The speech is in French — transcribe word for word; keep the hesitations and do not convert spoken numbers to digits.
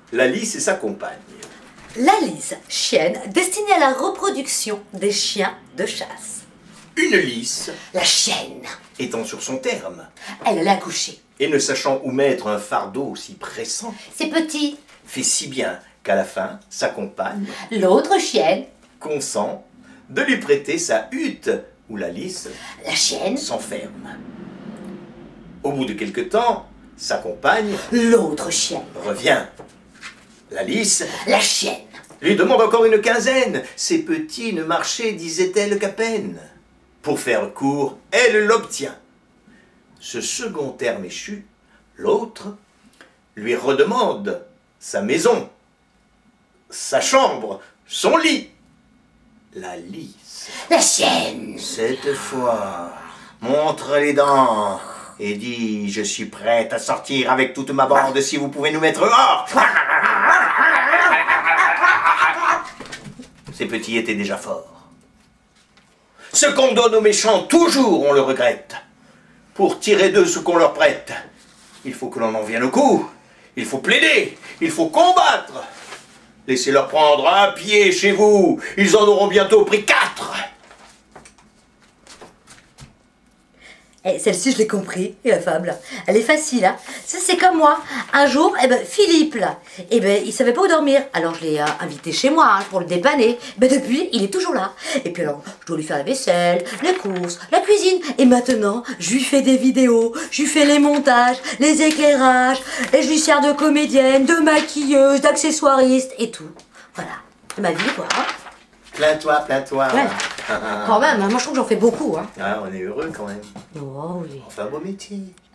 La lys et sa compagne. La lys, chienne destinée à la reproduction des chiens de chasse. Une lys, La chienne, étant sur son terme, elle allait accoucher. et ne sachant où mettre un fardeau aussi pressant, C'est petit. fait si bien qu'à la fin, sa compagne L'autre chienne, consent de lui prêter sa hutte où la lys la chienne, s'enferme. Au bout de quelque temps, sa compagne l'autre chienne, revient. La lys la chienne. lui demande encore une quinzaine. Ces petits ne marchaient, disait-elle, qu'à peine. Pour faire court, elle l'obtient. Ce second terme échu, l'autre lui redemande sa maison, sa chambre, son lit. La lys, La chienne, cette fois, montre les dents et dit « Je suis prête à sortir avec toute ma bande si vous pouvez nous mettre hors !» Ces petits étaient déjà forts. Ce qu'on donne aux méchants, toujours on le regrette. Pour tirer d'eux ce qu'on leur prête, il faut que l'on en vienne au coup. Il faut plaider, il faut combattre. Laissez-leur prendre un pied chez vous, ils en auront bientôt pris quatre. Eh, celle-ci, je l'ai compris, et la fable. Elle est facile, hein. Ça, c'est comme moi. Un jour, eh ben, Philippe, là, eh ben, il savait pas où dormir. Alors, je l'ai euh, invité chez moi, hein, pour le dépanner. Ben, depuis, il est toujours là. Et puis, alors, je dois lui faire la vaisselle, les courses, la cuisine. Et maintenant, je lui fais des vidéos, je lui fais les montages, les éclairages, et je lui sers de comédienne, de maquilleuse, d'accessoiriste, et tout. Voilà. C'est ma vie, quoi. Hein. Plains-toi, plains-toi. Ouais. Quand même, hein, moi, je trouve que j'en fais beaucoup, hein. Ah, on est heureux quand même. Oh, oui. Enfin, beau métier.